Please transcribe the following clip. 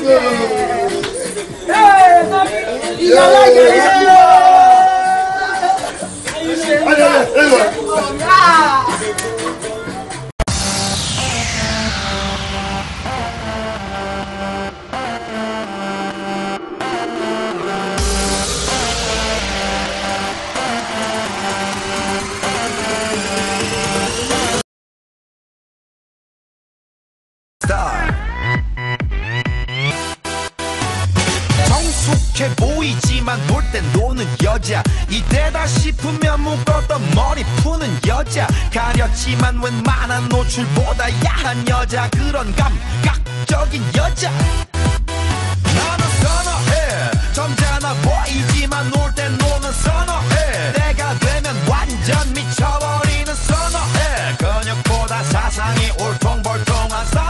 정숙해 보이지만 볼 땐 노는 여자, 이때다 싶으면 묶었던 머리 푸는 여자, 가렸지만 웬만한 노출보다 야한 여자, 그런 감각적인 여자 나는 선호해. 점잖아 보이지만 놀 땐 노는 선호해. 내가 되면 완전 미쳐버리는 선호해. 근육보다 사상이 울퉁불퉁한